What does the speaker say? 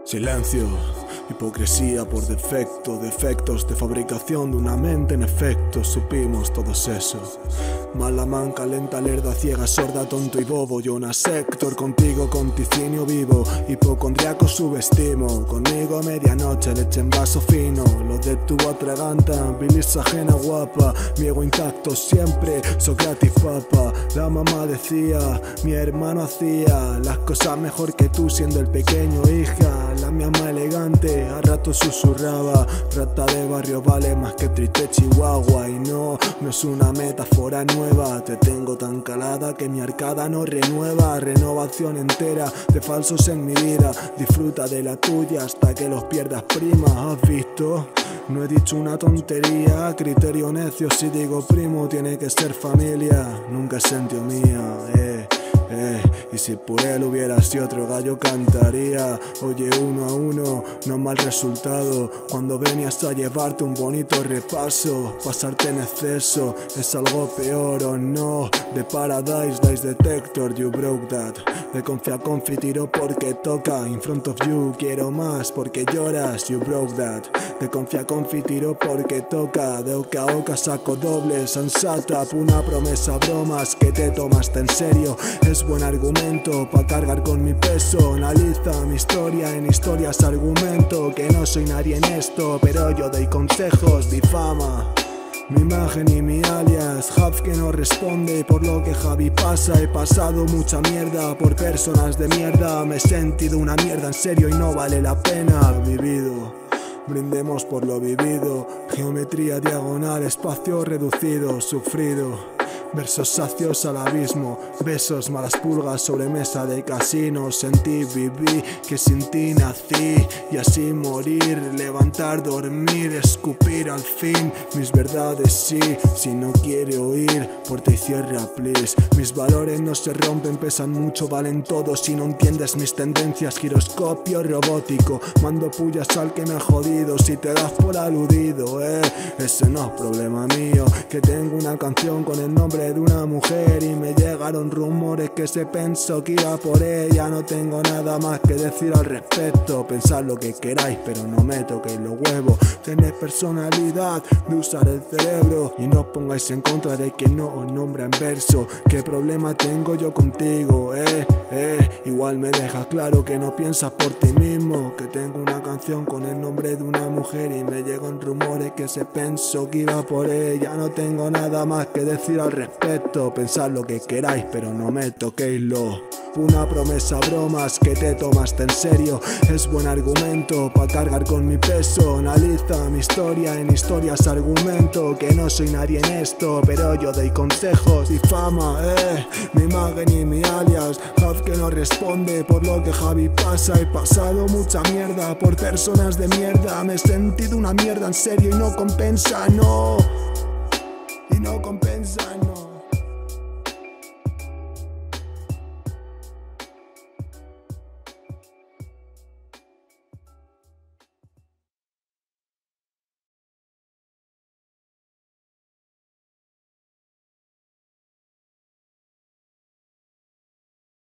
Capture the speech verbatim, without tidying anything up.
Silencio, hipocresía por defecto, defectos de fabricación de una mente en efecto, supimos todos eso. Mala manca, lenta, lerda, ciega, sorda, tonto y bobo. Yo una sector, contigo conticinio vivo, hipocondriaco subestimo. Conmigo a medianoche, leche en vaso fino. Lo de tu atraganta, bilis ajena guapa. Mi ego intacto siempre, Sócrates papa. La mamá decía, mi hermano hacía las cosas mejor que tú siendo el pequeño, hija. La mi ama elegante, a rato susurraba. Rata de barrio vale más que triste Chihuahua. Y no, no es una metáfora nueva. Te tengo tan calada que mi arcada no renueva. Renovación entera de falsos en mi vida. Disfruta de la tuya hasta que los pierdas, prima. ¿Has visto? No he dicho una tontería. Criterio necio si digo primo, tiene que ser familia. Nunca es sentido mía, eh. Eh, y si por él hubiera sido otro gallo cantaría. Oye, uno a uno, no mal resultado. Cuando venías a llevarte un bonito repaso, pasarte en exceso es algo peor o no. De Paradise, Dice Detector, you broke that. De confía confi tiro porque toca. In front of you quiero más porque lloras, you broke that. De confía confi tiro porque toca. De oca a oca saco doble, sensata. Una promesa, bromas que te tomaste en serio. Es buen argumento pa' cargar con mi peso. Analiza mi historia, en historias argumento que no soy nadie en esto, pero yo doy consejos, difama mi imagen y mi alias. Jav que no responde por lo que Javi pasa. He pasado mucha mierda por personas de mierda. Me he sentido una mierda en serio y no vale la pena. Vivido, brindemos por lo vivido. Geometría diagonal, espacio reducido, sufrido. Versos sacios al abismo, besos, malas pulgas sobre mesa de casino. Sentí, viví, que sin ti nací. Y así morir, levantar, dormir, escupir al fin mis verdades, sí. Si no quiere oír, puerta y cierra, please. Mis valores no se rompen, pesan mucho, valen todos. Si no entiendes mis tendencias, giroscopio robótico. Mando pullas al que me ha jodido. Si te das por aludido, eh, ese no es problema mío. Que tengo una canción con el nombre de una mujer y me llegaron rumores que se pensó que iba por ella. No tengo nada más que decir al respecto. Pensad lo que queráis, pero no me toquéis los huevos. Tenéis personalidad de usar el cerebro y no os pongáis en contra de que no os nombra en verso. ¿Qué problema tengo yo contigo? Eh, eh, igual me dejas claro que no piensas por ti mismo. Que tengo una canción con el nombre de una mujer y me llegan rumores que se pensó que iba por ella. No tengo nada más que decir al respecto. Pensad lo que queráis, pero no me toquéis lo. Una promesa, bromas que te tomaste en serio. Es buen argumento pa' cargar con mi peso. Analiza mi historia, en historias argumento que no soy nadie en esto, pero yo doy consejos. Difama, eh, mi imagen y mi alias. Jav que no responde por lo que Javi pasa. He pasado mucha mierda por personas de mierda. Me he sentido una mierda en serio y no compensa, no. Y no compensa.